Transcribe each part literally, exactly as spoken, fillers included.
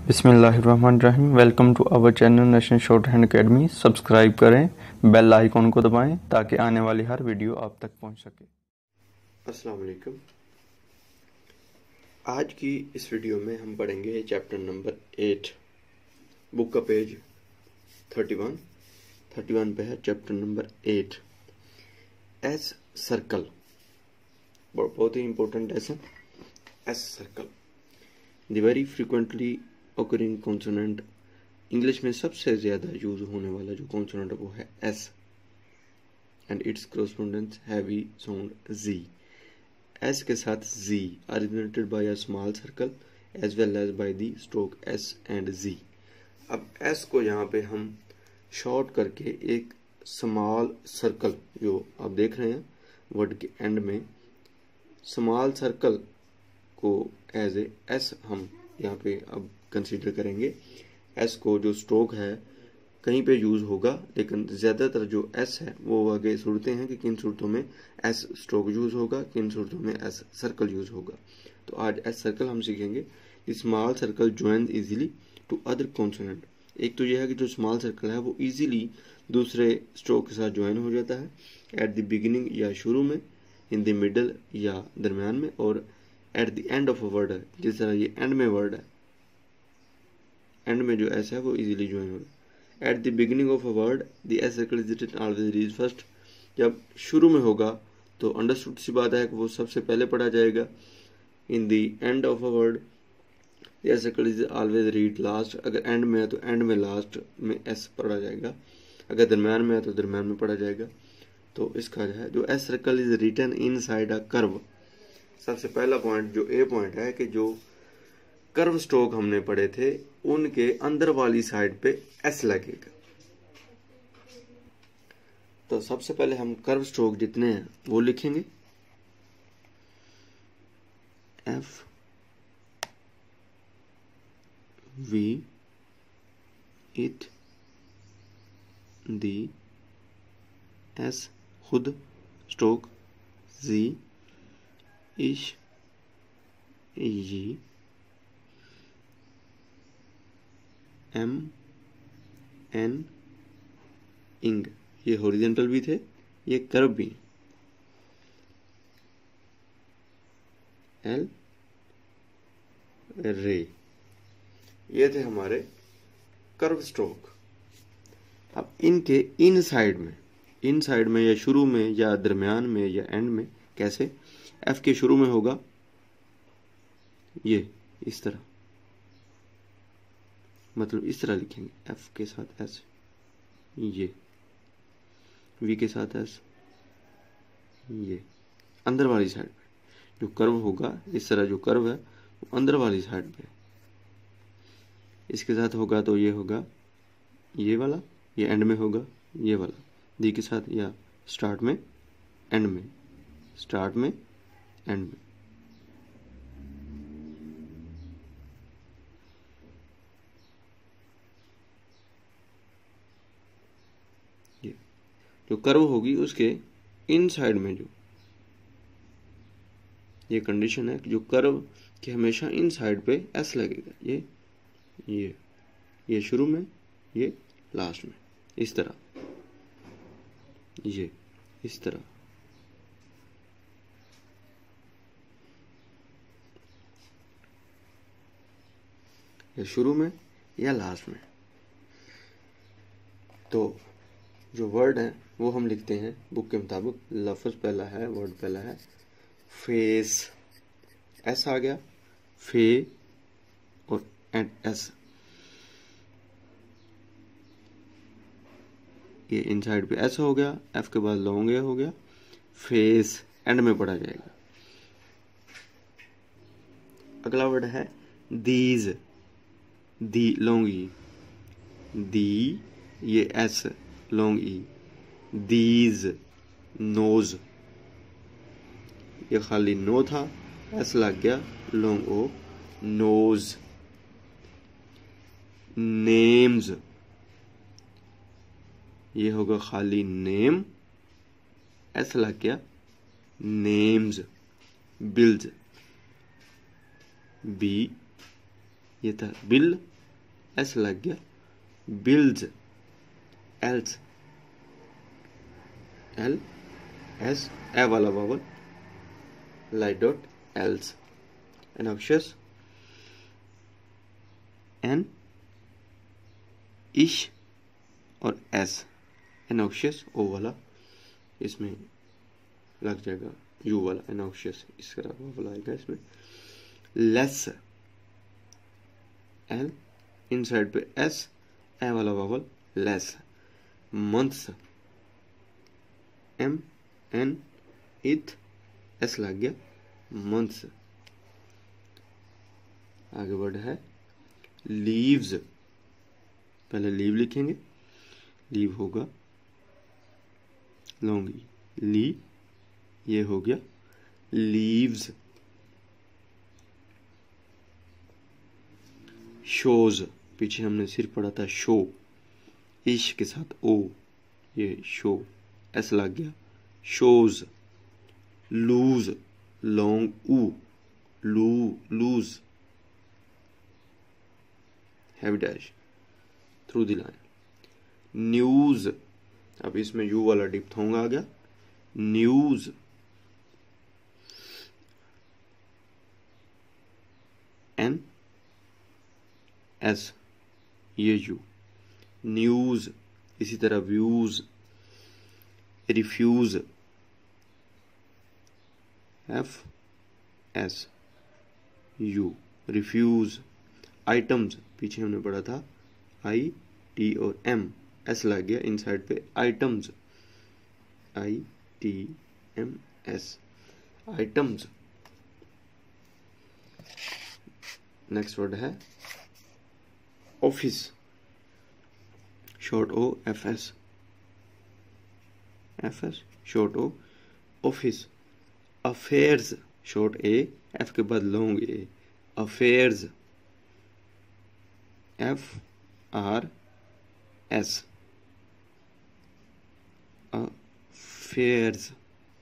बिस्मिल्लाहिर्रहमानिर्रहीम। Welcome to our channel National Shorthand Academy. Subscribe करें, bell icon को दबाएं ताकि आने वाली हर वीडियो आप तक पहुंच सके। अस्सलाम वालेकुम। आज की इस वीडियो में हम पढ़ेंगे चैप्टर नंबर एट, बुक का page thirty one thirty one पे है chapter number eight, S circle. बहुत ही important lesson, S circle. The very frequently occurring consonant. English में सबसे ज्यादा यूज होने वाला जो कॉन्सोनेंट है वो है S and it's correspondence heavy sound ji. S के साथ जी originated by a small circle as well as by the stroke S and Z। अब S को यहाँ पे हम शॉर्ट करके एक स्मॉल सर्कल जो आप देख रहे हैं वर्ड के एंड में, स्मॉल सर्कल को एज ए एस हम यहाँ पे अब कंसीडर करेंगे। एस को जो स्ट्रोक है कहीं पे यूज होगा, लेकिन ज्यादातर जो एस है वो आगे सूरतें हैं कि किन सूरतों में एस स्ट्रोक यूज होगा, किन सूरतों में एस सर्कल यूज होगा। तो आज एस सर्कल हम सीखेंगे। Small circle join easily to other consonant. एक तो यह है कि जो स्मॉल सर्कल है वो इजीली दूसरे स्ट्रोक के साथ ज्वाइन हो जाता है एट द बिगिनिंग या शुरू में, इन द मिडल या दरमियान में, और at the end of a word है। जिस तरह ये एंड में वर्ड है, एंड में जो एस है वो इजीली ज्वाइन हो रहा है। At the beginning of a word the S circle is written always read first. जब शुरू में होगा तो अंडरस्टूड सी बात है कि वो सबसे पहले पढ़ा जाएगा। In the end of a word the S circle is always read last. अगर एंड में है तो एंड में लास्ट में एस पढ़ा जाएगा, अगर दरम्यान में है तो दरम्यान में पढ़ा जाएगा। तो इसका जो है जो S circle is written inside a curve. सबसे पहला पॉइंट जो ए पॉइंट है कि जो कर्व स्ट्रोक हमने पढ़े थे उनके अंदर वाली साइड पे एस लगेगा। तो सबसे पहले हम कर्व स्ट्रोक जितने हैं वो लिखेंगे। F V ith thee S खुद stroke Z ish Z M N इंग। ये हॉरिजॉन्टल भी थे, ये कर्व भी। एल रे, ये थे हमारे कर्व स्ट्रोक। अब इनके इन साइड में, इन साइड में या शुरू में या दरमियान में या एंड में कैसे? एफ के शुरू में होगा ये इस तरह, मतलब इस तरह लिखेंगे। एफ के साथ एस, ये वी के साथ एस, ये अंदर वाली साइड पे जो कर्व होगा, इस तरह जो कर्व है वो अंदर वाली साइड पे। इसके साथ होगा तो ये होगा ये वाला, ये एंड में होगा ये वाला। दी के साथ या स्टार्ट में एंड में, स्टार्ट में एंड में। ये जो कर्व होगी उसके इन साइड में जो ये कंडीशन है कि जो कर्व के हमेशा इन साइड पे एस लगेगा। ये ये ये शुरू में, ये लास्ट में, इस तरह, ये इस तरह। या शुरू में या लास्ट में। तो जो वर्ड है वो हम लिखते हैं बुक के मुताबिक। लफ्ज पहला है, वर्ड पहला है फेस, एस आ गया, फे और एंड एस। ये इनसाइड पे एस हो गया, एफ के बाद लॉन्ग ए हो गया, फेस एंड में पढ़ा जाएगा। अगला वर्ड है these, the long E, thee ये S long E, these nose, ये खाली नो था, एस लग गया, लॉन्ग ओ, नोज। नेम्स, ये होगा खाली नेम, एस लग गया, नेम्स। बिल्स, बी ये था बिल एस लग गया, बिल्ड्स एल्स, एल एस, ए वाला वावल, लाइट डॉट एल्स, एनॉक्शियस एन, इश और एस, एनॉक्शियस ओ वाला इसमें लग जाएगा, यू वाला एनॉक्शियस इस तरह वावल आएगा इसमें, लेस एल, इन साइड पे एस, ए वाला vowel less, months M N, ith S लग गया, मंथ्स। आगे वर्ड है लीव्स, पहले लीव लिखेंगे, लीव होगा लॉन्ग ई, ली, ये हो गया लीव्स। शोज, पीछे हमने सिर्फ पढ़ा था शो, इश के साथ ओ, ये शो, एस लग गया, shows. Loose, long U, loo, loose, heavy dash through the line. News, अब इसमें यू वाला डिप्थोंग आ गया, न्यूज। एन एस, ये यू, न्यूज। इसी तरह views, refuse, F S U, refuse. Items, पीछे हमने पढ़ा था आई टी और एम, एस लग गया इन साइड पे, items, I T M S, items. Next word है office, short O, F S, F S short O, office. Affairs, short A, F के बाद long A, affairs, F R S, affairs.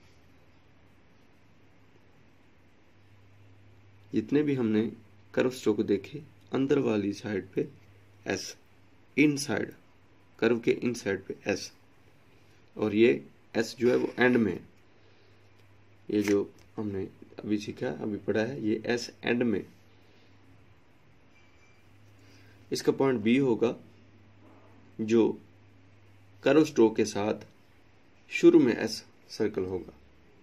जितने भी हमने curve stroke देखे, अंदर वाली side पे एस, इन साइड, कर्व के इन साइड पे एस, और ये एस जो है वो एंड में, ये जो हमने अभी सीखा, अभी पढ़ा है, ये एस एंड में। इसका पॉइंट बी होगा जो कर्व स्ट्रोक के साथ शुरू में एस सर्कल होगा।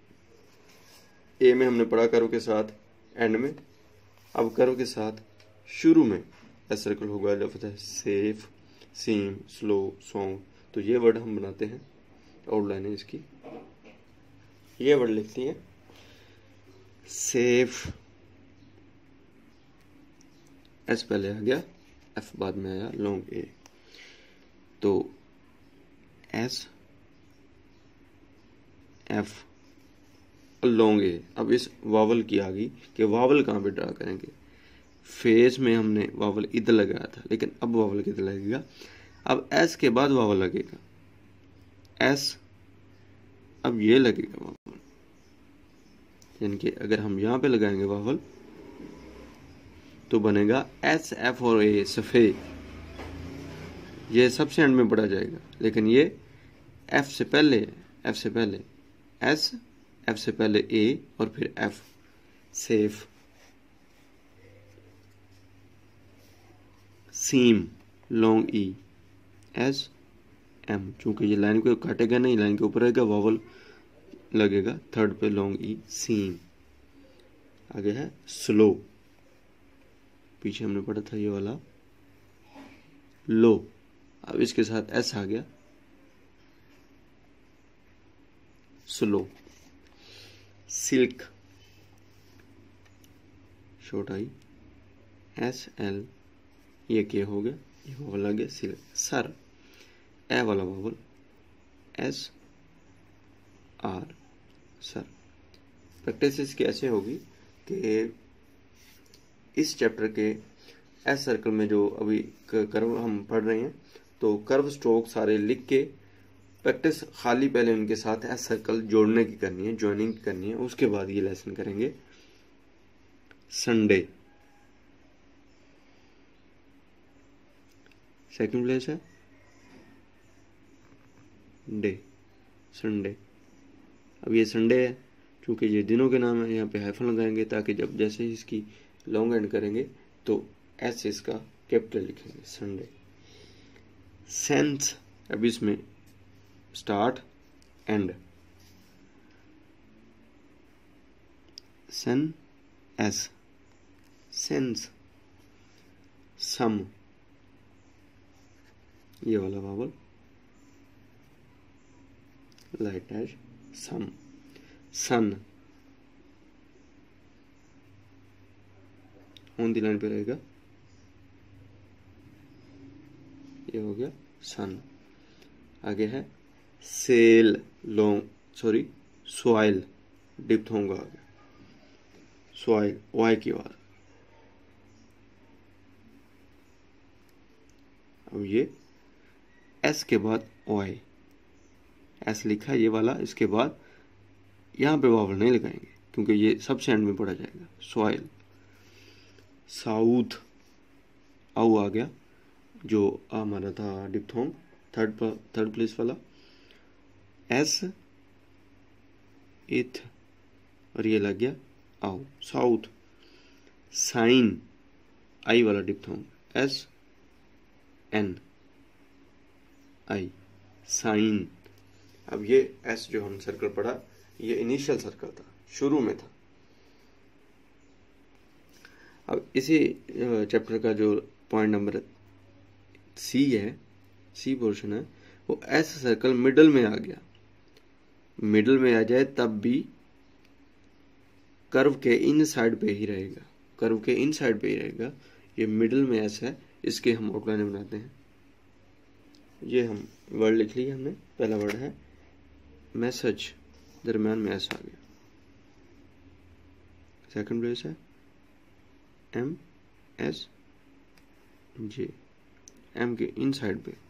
ए में हमने पढ़ा कर्व के साथ एंड में, अब कर्व के साथ शुरू में एस सर्कल होगा। लफ्ज़ है सेफ, सीम, स्लो, सॉन्ग। तो ये वर्ड हम बनाते हैं, आउटलाइन है इसकी, ये वर्ड लिखती हैं सेफ, एस पहले आ गया, एफ बाद में आया, लॉन्ग ए। तो एस, एफ, लॉन्ग ए। अब इस वावल की आ गई कि वावल कहाँ पे ड्रा करेंगे। फेस में हमने वावल इधर लगाया था, लेकिन अब वावल किधर लगेगा, अब एस के बाद वावल लगेगा, एस, अब ये लगेगा वावल, यानी कि अगर हम यहां पे लगाएंगे वावल तो बनेगा एस, एफ और ए, सफेद। ये सबसे एंड में पढ़ा जाएगा, लेकिन ये एफ से पहले, एफ से पहले एस, एफ से पहले ए और फिर F, safe. Seem, long E, S, M, चूंकि ये लाइन को काटेगा नहीं, लाइन के ऊपर रहेगा, वावल लगेगा थर्ड पे, लॉन्ग ई, सीम। आगे है स्लो, पीछे हमने पढ़ा था ये वाला लो, अब इसके साथ एस आ गया, slow. Silk, short I, S L, ये के हो गया, ये वावल आ गया, सिल्क। सर, ए वाला vowel, S R, sir. Practice इसकी ऐसे होगी कि इस चैप्टर के एस सर्कल में जो अभी कर्व हम पढ़ रहे हैं, तो कर्व स्ट्रोक सारे लिख के प्रैक्टिस खाली पहले उनके साथ एस सर्कल जोड़ने की करनी है, ज्वाइनिंग करनी है, उसके बाद ये लेसन करेंगे। संडे, सेकंड प्लेस है डे, संडे। अब ये संडे है, क्योंकि ये दिनों के नाम है, यहाँ पे हाइफन लगाएंगे ताकि जब जैसे ही इसकी लॉन्ग एंड करेंगे तो एस इसका कैपिटल लिखेंगे, संडे। सेंस, अब इसमें start and, sun S, sense. Sum, ये वाला vowel light as sum. Sun on the line पे रहेगा, ये हो गया सन। आगे है sail, long sorry soil, diphthong आ गया, सॉइल वाई की बार। अब ये एस के बाद वाई, एस लिखा ये वाला, इसके बाद यहाँ पे वावल नहीं लगाएंगे क्योंकि ये सबसे एंड में पड़ा जाएगा, सॉइल। साउथ, आउ आ गया, जो हमारा था डिप्थोंग, थर्ड थर्ड प्लेस वाला। एस इथ और ये लग गया आउ, साउथ। साइन, आई वाला diphthong, S N I, sign. अब ये एस जो हम सर्कल पढ़ा, ये इनिशियल सर्कल था, शुरू में था। अब इसी चैप्टर का जो पॉइंट नंबर सी है, सी पोर्शन है, वो एस सर्कल मिडल में आ गया। मिडल में आ जाए तब भी कर्व के इन साइड पे ही रहेगा, कर्व के इन साइड पे ही रहेगा। ये मिडल में एस है, इसके हम आउटलाइन बनाते हैं। ये हम वर्ड लिख लिया हमने, पहला वर्ड है मैसेज, दरम्यान में एस आ गया। सेकंड प्लेस है एम एस जे, एम के इन साइड पे।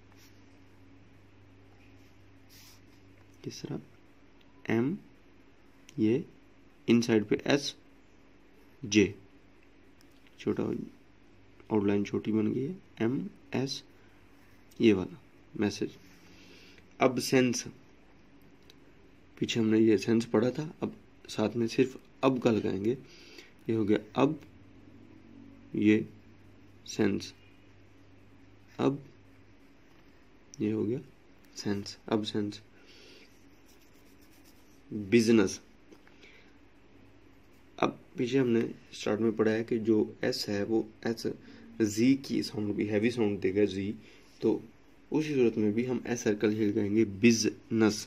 तीसरा एम, ये इन साइड पे एस जे, छोटा आउटलाइन छोटी बन गई है, एम एस ये वाला मैसेज। अब सेंस, पीछे हमने ये सेंस पढ़ा था, अब साथ में सिर्फ अब का लगाएंगे। ये हो गया अब, ये सेंस, अब ये हो गया सेंस, अब सेंस। बिजनेस, अब पीछे हमने स्टार्ट में पढ़ा है कि जो एस है वो एस जी की साउंड भी हैवी साउंड देगा, जी। तो उसी सूरत में भी हम एस सर्कल ही लगाएंगे, बिजनेस।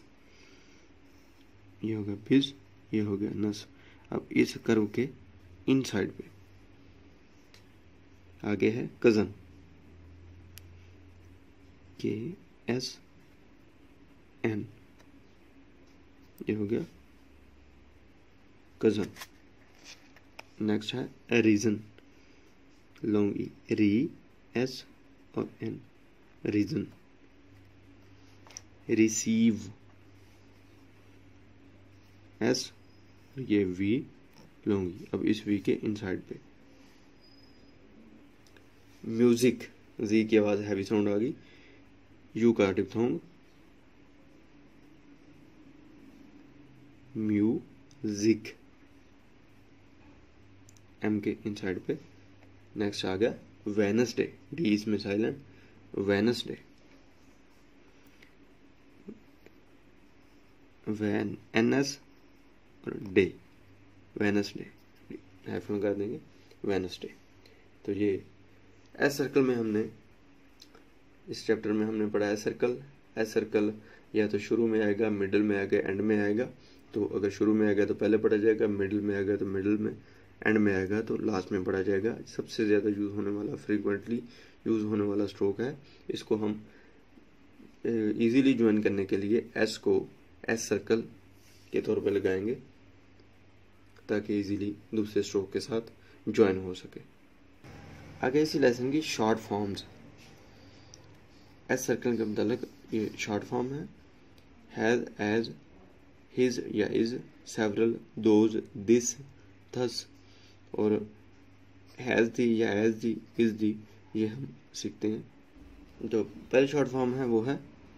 ये हो गया बिज, ये हो गया नस। अब इस कर्व के इन साइड पे आगे है कजन, के एस एन, ये हो गया कजन। नेक्स्ट है reason, long E, re S और एन, रीजन। रिसीव, एस, ये वी, लॉन्ग ई, अब इस वी के इनसाइड पे। म्यूजिक, जी की आवाज हैवी साउंड आ गई, यू का डिप्थोंग, म्यूजिक, एम के इनसाइड पे। नेक्स्ट आ गया वेनसडे, डी इसमें silent, Wednesday. Wen, N S और डे, वेनसडे, हाइफन कर देंगे, वेनसडे। तो ये एस सर्कल में हमने, इस चैप्टर में हमने पढ़ा एस सर्कल। एस सर्कल या तो शुरू में आएगा, मिडिल में आएगा, एंड में आएगा। तो अगर शुरू में आएगा तो पहले पढ़ा जाएगा, मिडिल में आएगा तो मिडिल में, एंड में आएगा तो लास्ट में पढ़ा जाएगा। सबसे ज़्यादा यूज़ होने वाला, फ्रीक्वेंटली यूज़ होने वाला स्ट्रोक है। इसको हम इजीली ज्वाइन करने के लिए एस को एस सर्कल के तौर पे लगाएंगे ताकि इजीली दूसरे स्ट्रोक के साथ ज्वाइन हो सके। आगे इसी लेसन की शॉर्ट फॉर्म्स। एस सर्कल के मुताबिक ये शॉर्ट फॉर्म है, हैज, एज, हिज या is, several, those, this, thus. और हैज दी या एज दी, इज दी, ये हम सीखते हैं तो पहले शॉर्ट फॉर्म है वो है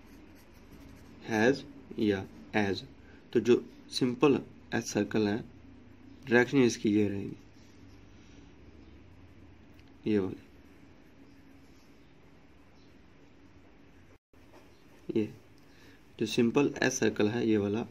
हैज या एज। तो जो सिंपल एज सर्कल है, डायरेक्शन इसकी ये रहेगी, ये वाली, ये जो सिंपल एज सर्कल है ये वाला,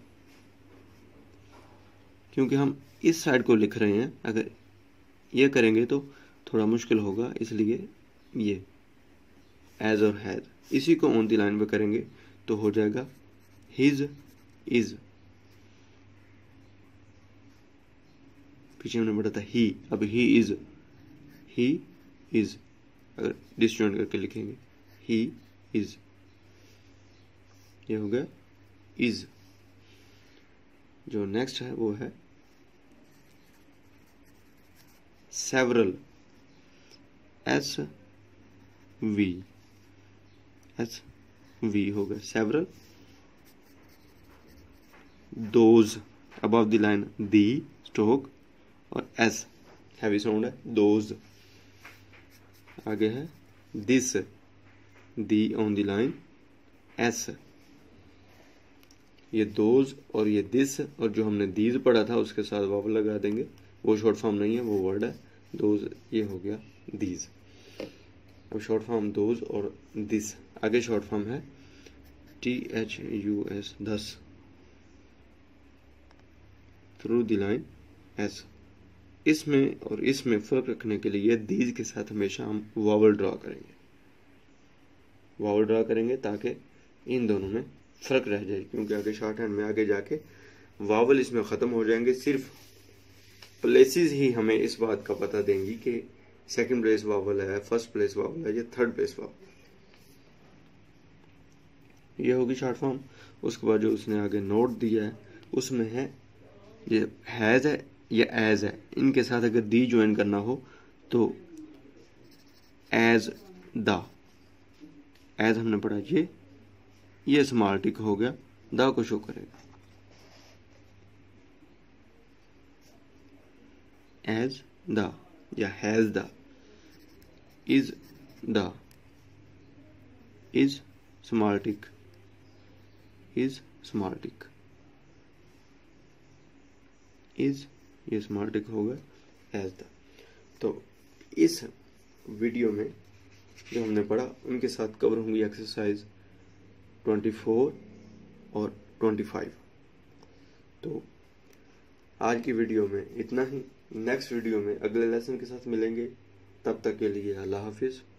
क्योंकि हम इस साइड को लिख रहे हैं, अगर ये करेंगे तो थोड़ा मुश्किल होगा, इसलिए ये एज और हैज, इसी को ऑन द लाइन पे करेंगे तो हो जाएगा हिज इज। पीछे हमने पढ़ा था ही, अब ही इज, ही इज, अगर डिस्जॉइंट करके लिखेंगे ही इज, ये हो गया इज। जो नेक्स्ट है वो है several, S V, S V हो गया several. Those, above the line the stroke, और एस हैवी साउंड है, दोज। आगे है this, the on the line, S, ये दोज और ये दिस, और जो हमने दीज पढ़ा था उसके साथ वाव लगा देंगे, वो शॉर्ट फॉर्म नहीं है, वो वर्ड है दोज, ये हो गया दीज। अब शॉर्ट फॉर्म दोज और दिस। आगे शॉर्ट फॉर्म है T H U S, thus, through the line S. इसमें और इसमें फर्क रखने के लिए दीज के साथ हमेशा हम वावल ड्रा करेंगे, वावल ड्रा करेंगे ताकि इन दोनों में फर्क रह जाए, क्योंकि आगे शॉर्ट हैंड में आगे जाके वावल इसमें ख़त्म हो जाएंगे। सिर्फ प्लेसेस ही हमें इस बात का पता देंगी कि सेकंड प्लेस वावल है, फर्स्ट प्लेस वावल है या थर्ड प्लेस वावल। ये होगी शॉर्ट फॉर्म। उसके बाद जो उसने आगे नोट दिया है उसमें है ये हैज है या एज है, इनके साथ अगर दी ज्वाइन करना हो तो एज द, एज हमने पढ़ा ये ये स्मॉल टिक हो गया, द को शो करेगा, एज द या has the, is the, is small tick, is small tick, is, ये स्मॉल टिक होगा एज द। तो इस वीडियो में जो हमने पढ़ा उनके साथ कवर होंगी एक्सरसाइज चौबीस और पच्चीस। तो आज की वीडियो में इतना ही। नेक्स्ट वीडियो में अगले लेसन के साथ मिलेंगे, तब तक के लिए अल्लाह हाफिज़।